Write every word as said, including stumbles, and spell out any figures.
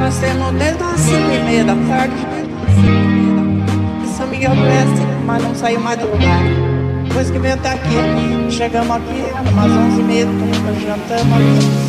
nós temos desde as cinco e meia da tarde. São Miguel do Oeste, mas não saiu mais do lugar. Depois que veio até aqui, chegamos aqui umas onze e meia, jantamos.